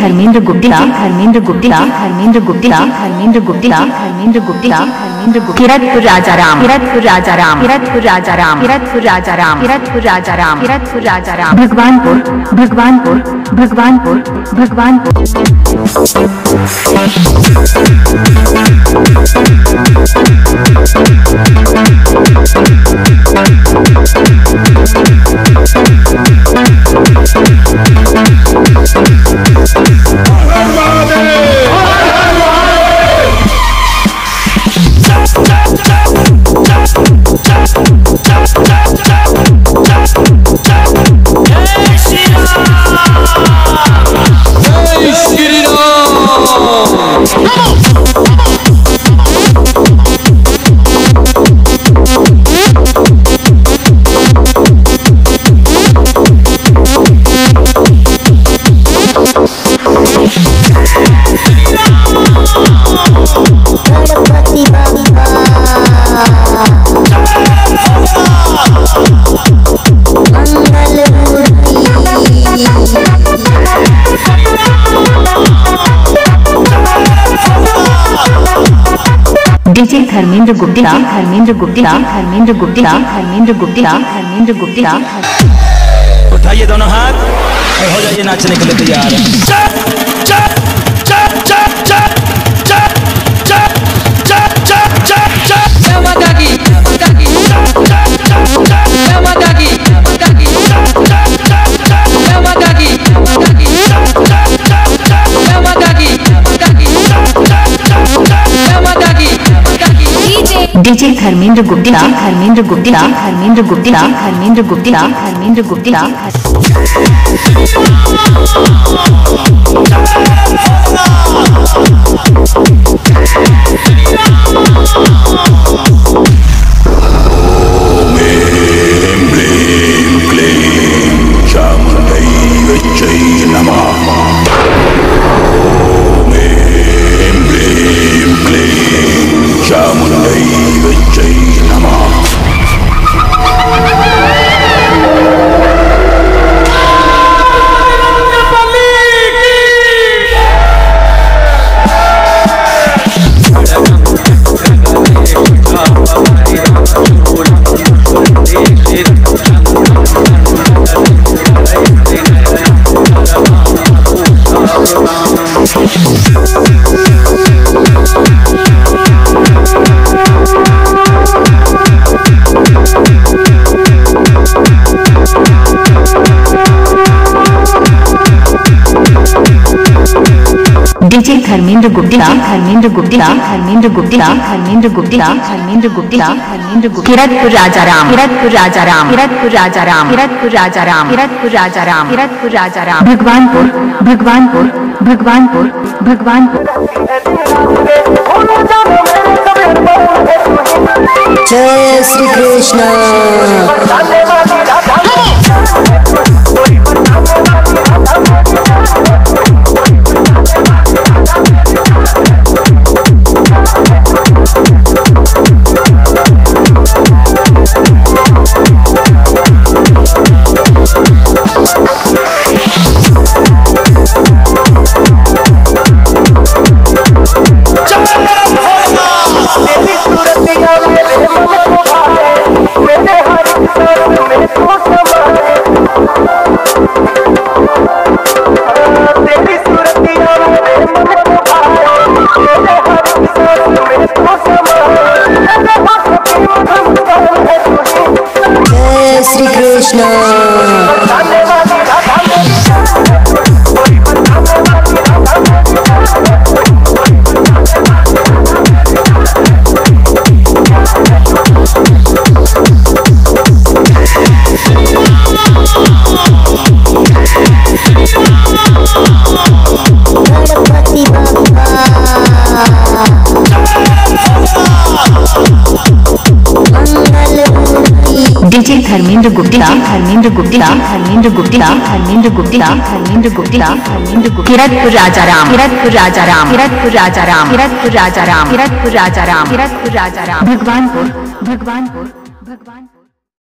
Dharmendra Gupta, Dharmendra Gupta, Dharmendra Gupta, Dharmendra Gupta, Dharmendra Gupta, Dharmendra Gupta, Kiratpur Rajaram, Kiratpur Rajaram, Kiratpur Rajaram, Kiratpur Rajaram, Kiratpur Rajaram, Kiratpur Rajaram, Bhagwanpur, Bhagwanpur, Bhagwanpur, Bhagwanpur. DJ Dharmendra Gupta, Dharmendra Gupta, Dharmendra Gupta, Dharmendra Gupta, Dharmendra Gupta. उठाइए दोनों हाथ और हो जाइए नाचने के लिए तैयार। डीजे धर्मेंद्र गुप्ता, धर्मेंद्र गुप्ता, धर्मेंद्र गुप्ता, धर्मेंद्र गुप्ता, धर्मेंद्र गुप्ता। डीजे धर्मेंद्र गुप्ता, धर्मेंद्र गुप्ता, धर्मेंद्र गुप्ता, धर्मेंद्र गुप्ता, धर्मेंद्र गुप्ता, धर्मेंद्र गुप्ता। किरतपुर राजाराम, किरतपुर राजाराम, किरतपुर राजाराम, किरतपुर राजाराम, किरतपुर राजाराम, किरतपुर राजाराम, भगवानपुर, भगवानपुर, भगवानपुर, भगवानपुर। जय श्री कृष्ण। श्री कृष्ण। डीजे धर्मेंद्र गुप्ता, धर्मेंद्र गुप्ता, धर्मेंद्र गुप्ता, धर्मेंद्र गुप्ता, धर्मेंद्र गुप्ता, धर्मेंद्र गुप्ता। किरतपुर राजाराम, किरतपुर राजाराम, किरतपुर राजाराम, किरतपुर राजाराम, किरतपुर राजाराम, किरतपुर राजाराम, भगवानपुर, भगवानपुर, भगवानपुर।